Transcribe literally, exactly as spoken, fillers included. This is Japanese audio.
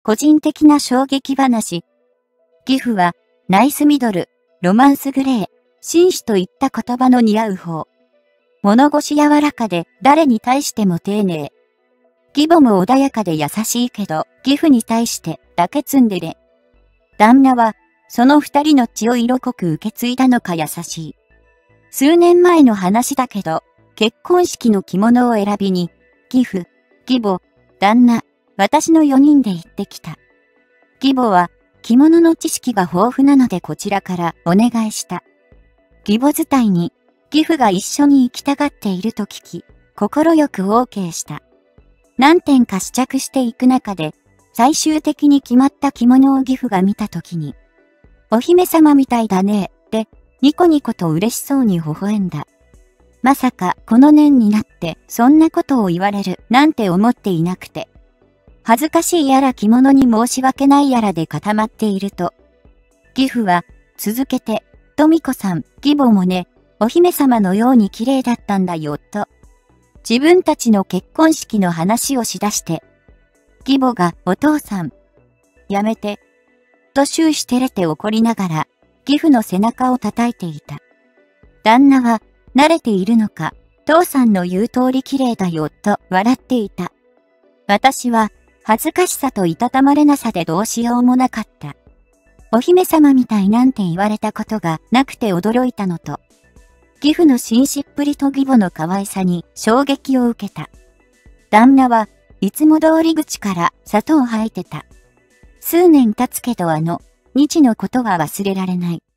個人的な衝撃話。義父は、ナイスミドル、ロマンスグレー、紳士といった言葉の似合う方。物腰柔らかで誰に対しても丁寧。義母も穏やかで優しいけど、義父に対してだけツンデレ。旦那は、その二人の血を色濃く受け継いだのか優しい。数年前の話だけど、結婚式の着物を選びに、義父、義母、旦那、私の四人で行ってきた。義母は、着物の知識が豊富なのでこちらからお願いした。義母伝いに、義父が一緒に行きたがっていると聞き、心よく オーケー した。何点か試着していく中で、最終的に決まった着物を義父が見たときに、お姫様みたいだね、って、ニコニコと嬉しそうに微笑んだ。まさかこの年になってそんなことを言われるなんて思っていなくて。恥ずかしいやら着物に申し訳ないやらで固まっていると。義父は続けて、富子さん、義母もね、お姫様のように綺麗だったんだよ、と。自分たちの結婚式の話をしだして。義母がお父さん、やめて、と終始照れて怒りながら、義父の背中を叩いていた。旦那は慣れているのか、父さんの言う通り綺麗だよ、と笑っていた。私は、恥ずかしさといたたまれなさでどうしようもなかった。お姫様みたいなんて言われたことがなくて驚いたのと、義父の紳士っぷりと義母の可愛さに衝撃を受けた。旦那はいつも通り口から砂糖を吐いてた。数年経つけどあの、日のことは忘れられない。